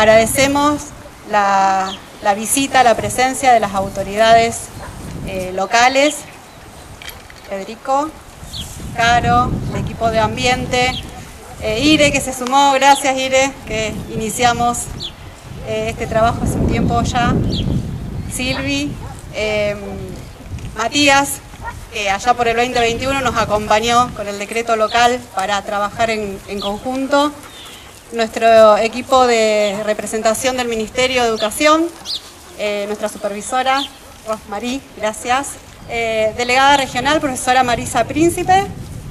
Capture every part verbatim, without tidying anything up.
agradecemos la, la visita, la presencia de las autoridades eh, locales, Federico, Caro, el equipo de ambiente, eh, Ire que se sumó, gracias Ire, que iniciamos eh, este trabajo hace un tiempo ya, Silvi, eh, Matías, que allá por el veinte veintiuno nos acompañó con el decreto local para trabajar en, en conjunto, nuestro equipo de representación del Ministerio de Educación, eh, nuestra supervisora, Rosmarí, gracias, eh, delegada regional, profesora Marisa Príncipe,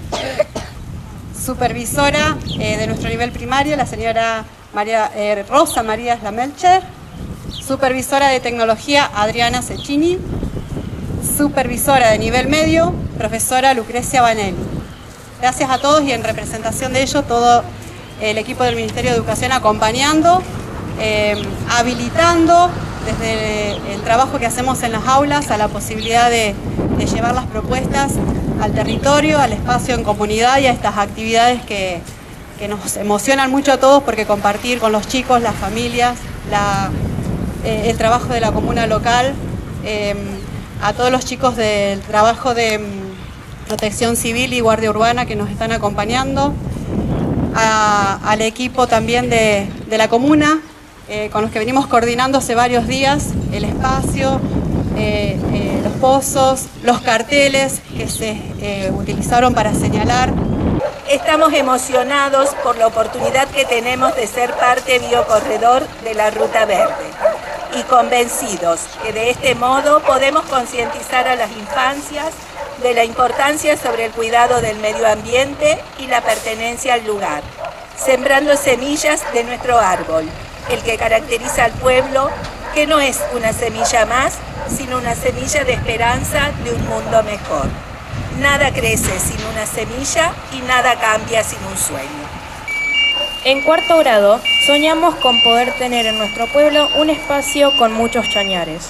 supervisora eh, de nuestro nivel primario, la señora María, eh, Rosa María Slamelcher, supervisora de tecnología, Adriana Cecchini, supervisora de nivel medio, profesora Lucrecia Vanelli. Gracias a todos y en representación de ellos, todo el equipo del Ministerio de Educación acompañando, eh, habilitando desde el trabajo que hacemos en las aulas a la posibilidad de, de llevar las propuestas al territorio, al espacio en comunidad y a estas actividades que, que nos emocionan mucho a todos porque compartir con los chicos, las familias, la, eh, el trabajo de la comuna local, eh, a todos los chicos del trabajo de Protección Civil y Guardia Urbana que nos están acompañando, a, al equipo también de, de la comuna, eh, con los que venimos coordinando hace varios días, el espacio, eh, eh, los pozos, los carteles que se eh, utilizaron para señalar. Estamos emocionados por la oportunidad que tenemos de ser parte biocorredor de la Ruta Verde y convencidos que de este modo podemos concientizar a las infancias de la importancia sobre el cuidado del medio ambiente y la pertenencia al lugar, sembrando semillas de nuestro árbol, el que caracteriza al pueblo, que no es una semilla más, sino una semilla de esperanza de un mundo mejor. Nada crece sin una semilla y nada cambia sin un sueño. En cuarto grado, soñamos con poder tener en nuestro pueblo un espacio con muchos chañares.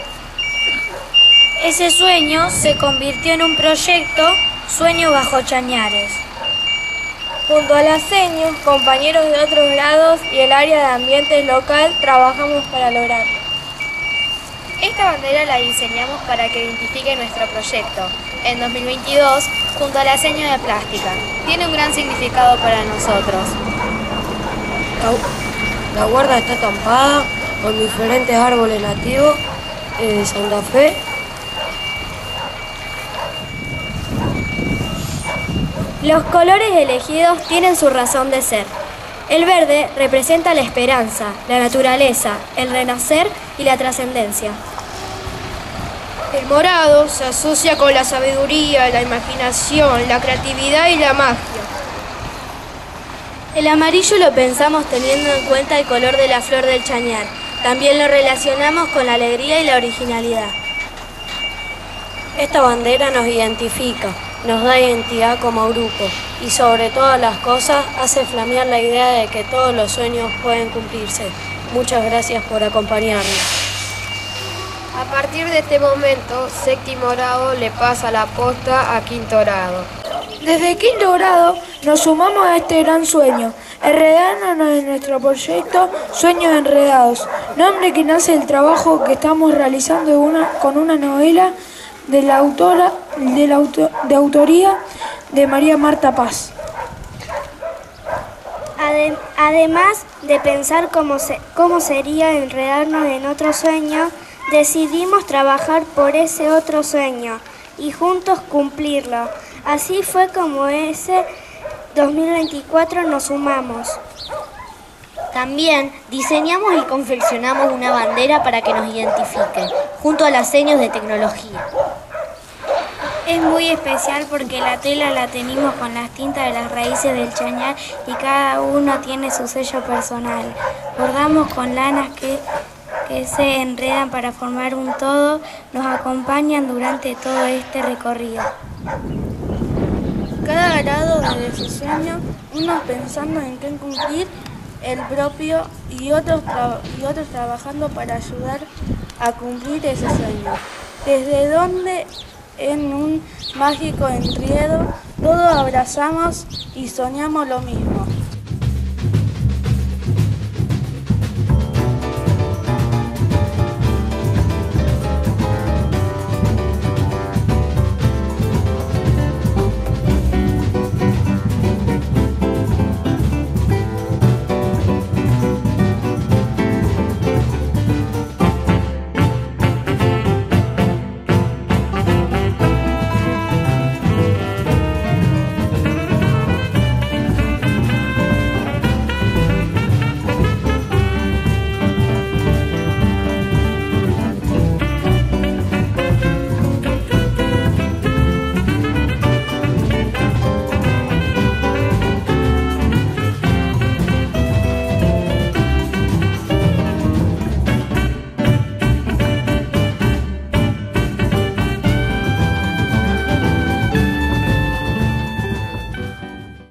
Ese sueño se convirtió en un proyecto, Sueño Bajo Chañares. Junto a las seños, compañeros de otros grados y el área de ambiente local, trabajamos para lograrlo. Esta bandera la diseñamos para que identifique nuestro proyecto. En dos mil veintidós, junto a la seña de plástica. Tiene un gran significado para nosotros. La, la guarda está acampada con diferentes árboles nativos eh, de Santa Fe. Los colores elegidos tienen su razón de ser. El verde representa la esperanza, la naturaleza, el renacer y la trascendencia. El morado se asocia con la sabiduría, la imaginación, la creatividad y la magia. El amarillo lo pensamos teniendo en cuenta el color de la flor del chañar. También lo relacionamos con la alegría y la originalidad. Esta bandera nos identifica, nos da identidad como grupo y sobre todas las cosas hace flamear la idea de que todos los sueños pueden cumplirse. Muchas gracias por acompañarnos. A partir de este momento, séptimo grado le pasa la posta a quinto grado. Desde quinto grado nos sumamos a este gran sueño, enredándonos en nuestro proyecto Sueños Enredados, nombre que nace del trabajo que estamos realizando una, con una novela de la autora de, la auto, de autoría de María Marta Paz. Además de pensar cómo, se, cómo sería enredarnos en otro sueño, decidimos trabajar por ese otro sueño y juntos cumplirlo. Así fue como ese dos mil veinticuatro nos sumamos. También diseñamos y confeccionamos una bandera para que nos identifique, junto a las señas de tecnología. Es muy especial porque la tela la tenemos con las tintas de las raíces del chañar y cada uno tiene su sello personal. Bordamos con lanas que, que se enredan para formar un todo, nos acompañan durante todo este recorrido. Cada grado desde su sueño, unos pensando en qué cumplir el propio y otros, y otros trabajando para ayudar a cumplir ese sueño. Desde donde en un mágico enredo todos abrazamos y soñamos lo mismo.